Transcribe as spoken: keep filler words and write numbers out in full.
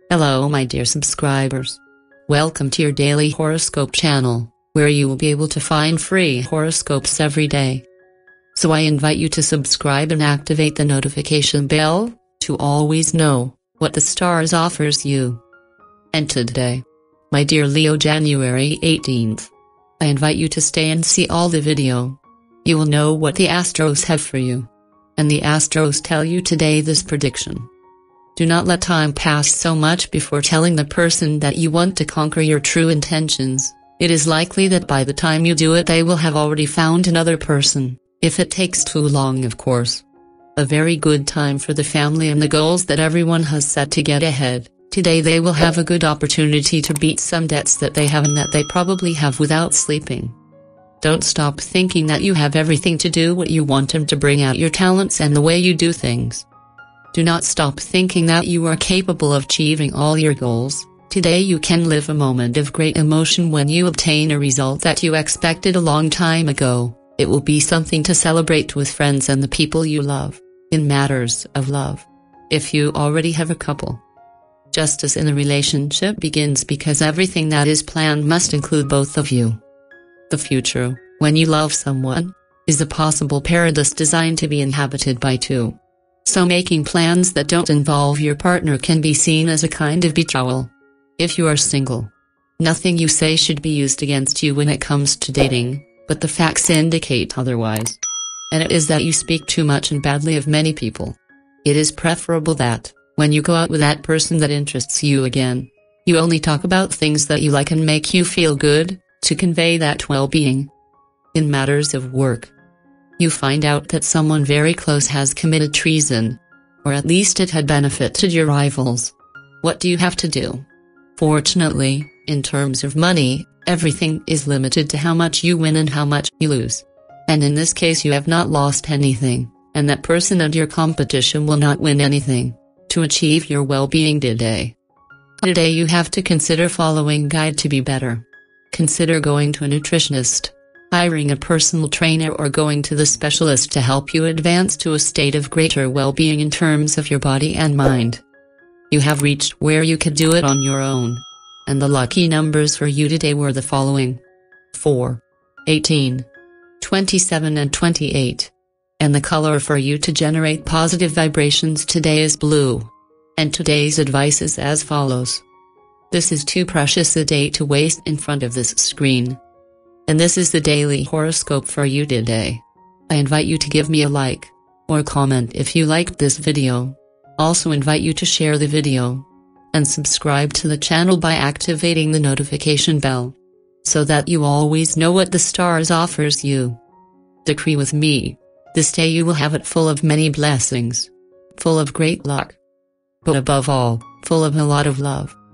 Hello my dear subscribers. Welcome to your daily horoscope channel, where you will be able to find free horoscopes every day. So I invite you to subscribe and activate the notification bell, to always know what the stars offers you. And today, my dear Leo, January eighteenth, I invite you to stay and see all the video. You will know what the Astros have for you. And the Astros tell you today this prediction. Do not let time pass so much before telling the person that you want to conquer your true intentions. It is likely that by the time you do it they will have already found another person, if it takes too long of course. A very good time for the family and the goals that everyone has set to get ahead. Today they will have a good opportunity to beat some debts that they have and that they probably have without sleeping. Don't stop thinking that you have everything to do what you want and to bring out your talents and the way you do things. Do not stop thinking that you are capable of achieving all your goals. Today you can live a moment of great emotion when you obtain a result that you expected a long time ago. It will be something to celebrate with friends and the people you love. In matters of love, if you already have a couple, justice in the relationship begins because everything that is planned must include both of you. The future, when you love someone, is a possible paradise designed to be inhabited by two. So making plans that don't involve your partner can be seen as a kind of betrayal. If you are single, nothing you say should be used against you when it comes to dating, but the facts indicate otherwise. And it is that you speak too much and badly of many people. It is preferable that, when you go out with that person that interests you again, you only talk about things that you like and make you feel good, to convey that well-being. In matters of work, you find out that someone very close has committed treason. Or at least it had benefited your rivals. What do you have to do? Fortunately, in terms of money, everything is limited to how much you win and how much you lose. And in this case you have not lost anything, and that person and your competition will not win anything. To achieve your well-being today. Today you have to consider following guide to be better. Consider going to a nutritionist, hiring a personal trainer or going to the specialist to help you advance to a state of greater well-being in terms of your body and mind. You have reached where you could do it on your own. And the lucky numbers for you today were the following: four, eighteen, twenty-seven and twenty-eight. And the color for you to generate positive vibrations today is blue. And today's advice is as follows. This is too precious a day to waste in front of this screen. And this is the daily horoscope for you today. I invite you to give me a like, or comment if you liked this video. Also invite you to share the video. And subscribe to the channel by activating the notification bell. So that you always know what the stars offers you. Decree with me. This day you will have it full of many blessings. Full of great luck. But above all, full of a lot of love.